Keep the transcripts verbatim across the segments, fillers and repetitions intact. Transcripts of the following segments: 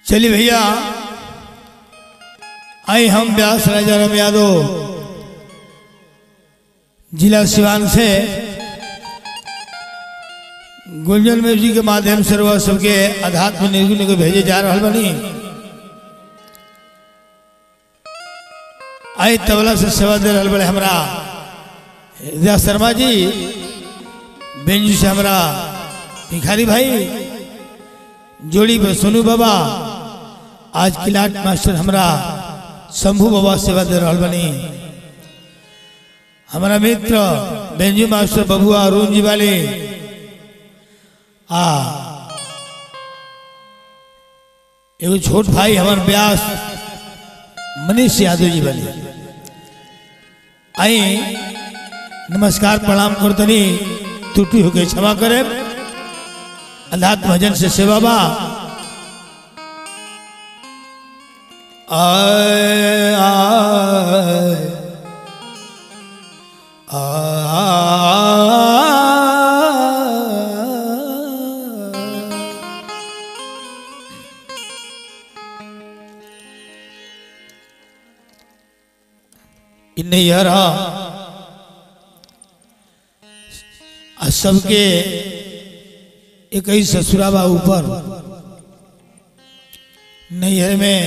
चलिए भैया, आए हम व्यास राजा राम यादव जिला सिवान से गुंजन म्यूजिक के माध्यम से वह सबके अध्यात्म निर्गुण को भेजे जा रहा बनी। आई तबला से सेवा दे रहा बड़े हमारा हृदय शर्मा जी, बेंजू से हमारा भिखारी भाई, जोड़ी पर सोनू बाबा, आज किलाट मास्टर हमारा शंभू बाबा सेवा दे रहा बनी। हमारा मित्र बेंजू मास्टर बबुआ अरुण जी वाले, आ एगो छोट भाई हमारे व्यास मनीष यादव जी वाले। आई नमस्कार प्रणाम करतनी, त्रुटि होके क्षमा करे। अध्यात्म भजन से सेवा बा। आए आए नैहरा सबके एक ही ससुराबा ऊपर नैहर में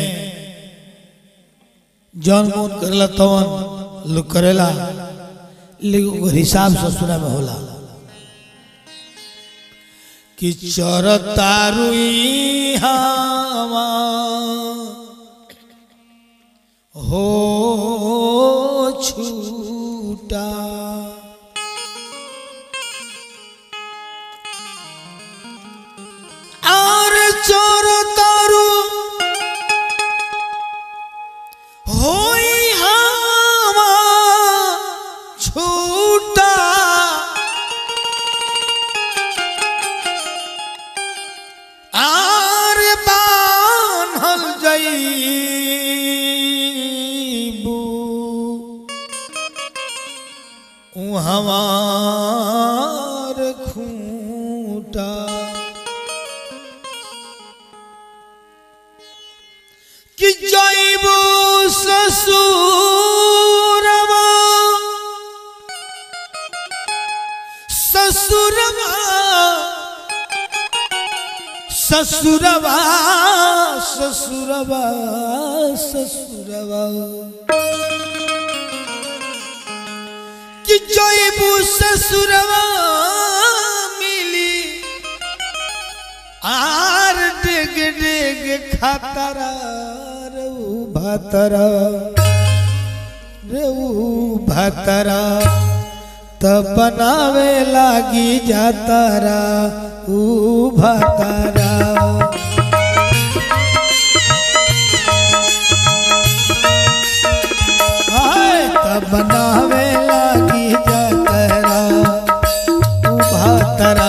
जौन कौन करेला तवन लोग करेला, लेकिन हिसाब ससुरा में होला कि चरतारुई हवा हो छूटा, और चोर तारू होई हवा छूटा, और बान्हल जईबू हमार खूंटा, कि जईबू ससुरवा ससुरवा ससुरवा ससुरवा ससुरवा कि जईबू ससुरवा मिली आर डेग डेग खातरा रेऊ भातरा रेऊ भातरा तब बनावे लागी जातारा ऊ भातरा, तब बनावे लागी जातारा ऊ भातरा।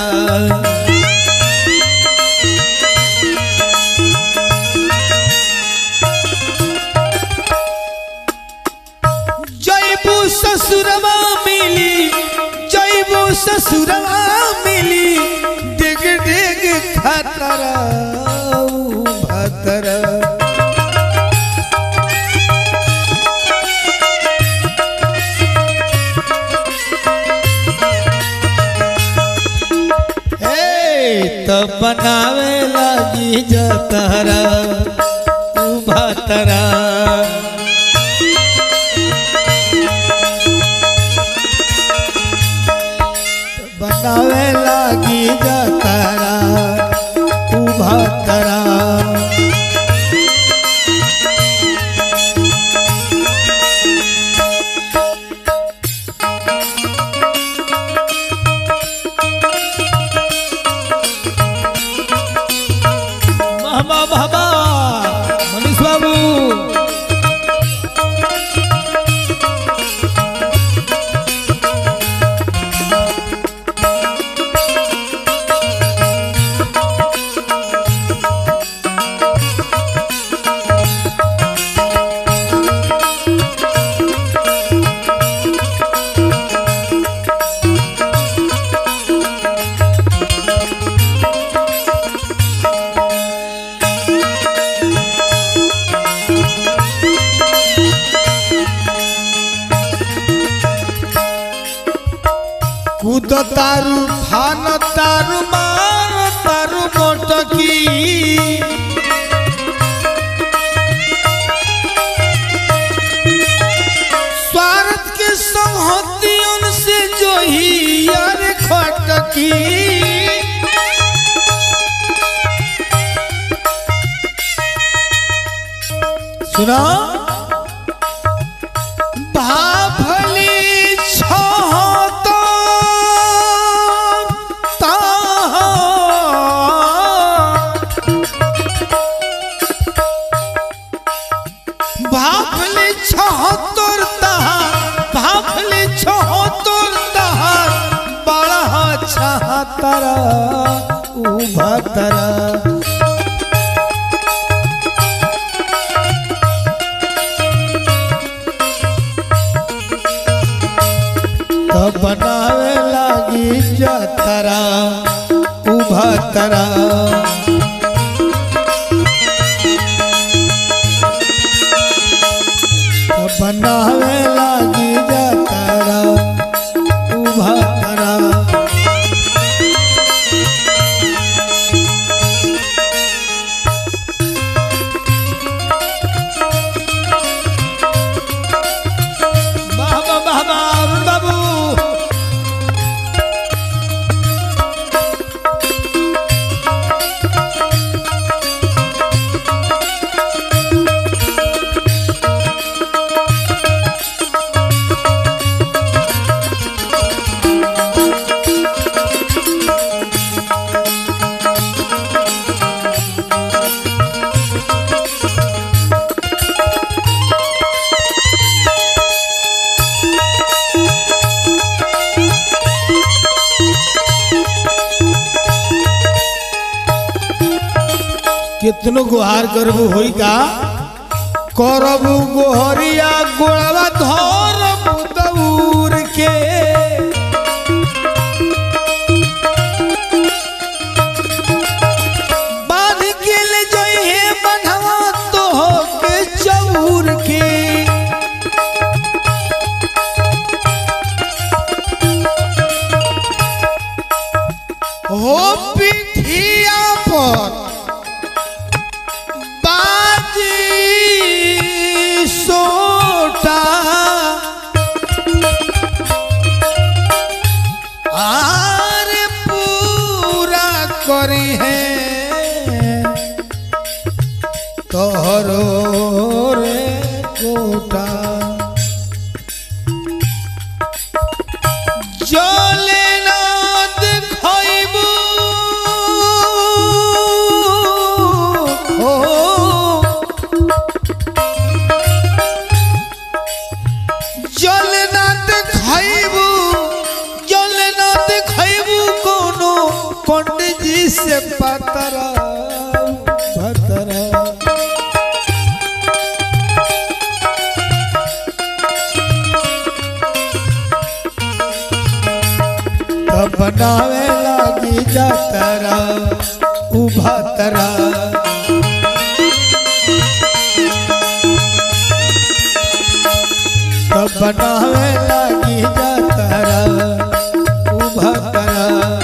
जईबू ससुरवा मिली, जईबू ससुरवा मिली, डेग डेग खातरा ऊ भातरा, तब बनावे लागी जातारा ऊ भातरा, बनावे लागी जातारा ऊ भातरा। बाबा मनीष बाबू, तो तारू फान तारू मान तारू मोटकी स्वार्थ के संहतियों से जो ही यार खटकी सुना भाफली छहतो भाफली छहत्तर तहार भाफली छहत्तर तहार बड़ा छहत्तरा उभतरा तो बनावे लागी जतरा उभतरा तो बनावे लागी जतरा उभतरा बाबा बाबा बाबू कितनो गुहार करबू होई का करबू गोहरिया गोड़वा धरबू दौर के बांध के ले जइहे बन्हवा तो के चौर के हो पिठिया पर सोटा आर पूरा करी है तोहरो रे कोटा जले ना दिखाइबू जल ना दिखाइबू जल ना दिखाइबू कोनो पंडित जी से पतरा पतरा तब बनावे लागी जतरा उभतरा तब बनावे लागी जतरा उभतरा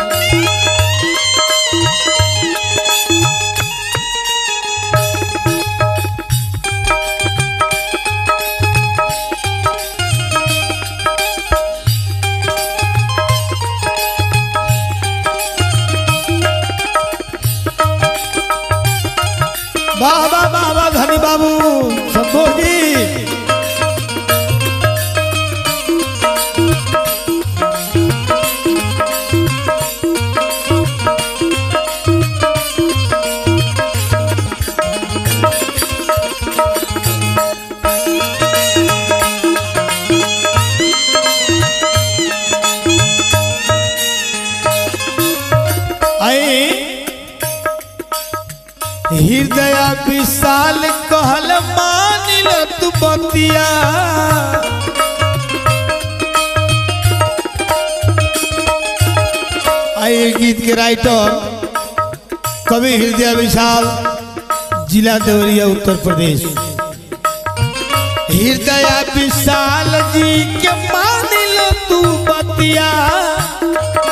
बाबा बाबा धनी बाबू संतोष जी हृदय विशाल कहल मानिल तू बतिया आए गीत के राइटर कवि हृदय विशाल जिला देवरिया उत्तर प्रदेश। हृदय विशाल जी के मानिल तू बतिया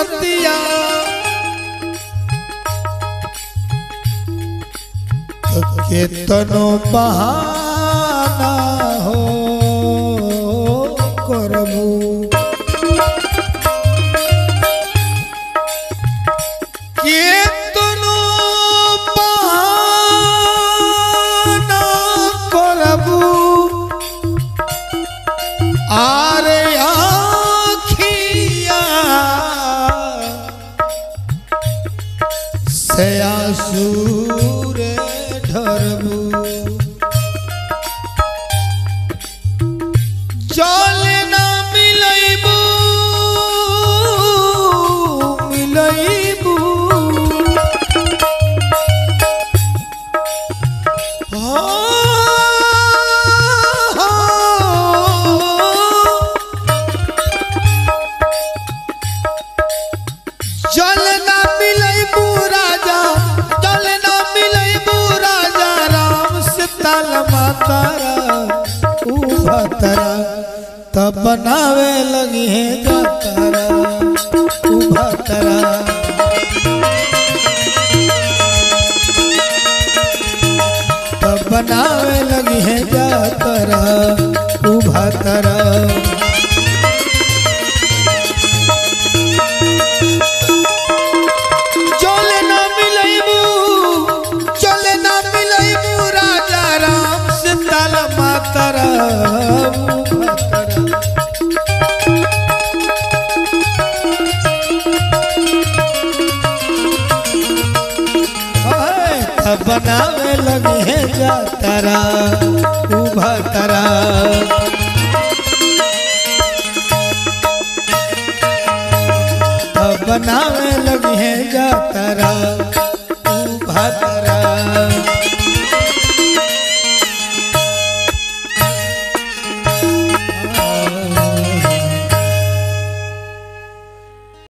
सूरतिया तो केतनो बहाना हो करबू केतनो बहाना करबू आरे आखिया से आसूर ढरबू जल ना मिलैबू मिलैबू जल ना मिलैबू राजा जल ना मिलैबू राजा राम से ताल मातारा उभतरा तब बनावे लगी है जातरा उभतरा तब बनावे लगी है जातरा उभतरा बनावे लगी है जातरा उभतरा बनावे लगी है जातरा उभतरा।